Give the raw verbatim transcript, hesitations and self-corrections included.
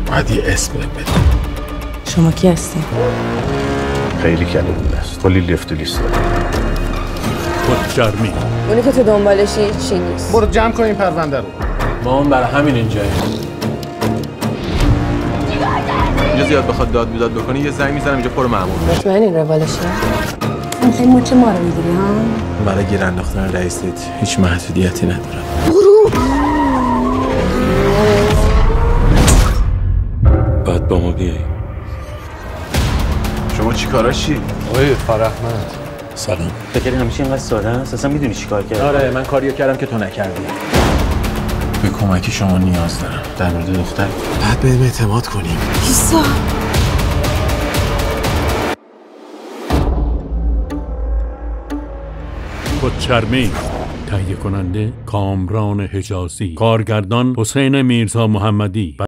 باید یه اسم بده. شما کی هستی؟ خیلی کلمون است. کلی لفت لیست داره. خودشرمی. اونی که تو دنبالشی چی نیست؟ برو جمع کن این پرونده رو. ما هم برای همین اینجاییم. اینجا زیاد بخواد داد بیداد بکنی یه زنگ میزنم اینجا پر مأمور. مطمئن این روالشه؟ میخوای مچ ما رو میگیری ها؟ برای گیر انداختن رئیست هیچ محدودیتی ندارم. برو! باید با ما بیایی. شما چی کاراشی؟ آقای فرحمند سلام. فکر همیشه اینقدر ساده است؟ اصلا میدونی چی کار کردی؟ آره من کاریو کردم که تو نکردی. به کمک شما نیاز دارم در مورد دختر. بعد بهم اعتماد کنیم. ایسا خودشرمی. تهیه کننده کامران حجازی. کارگردان حسین میرزا محمدی.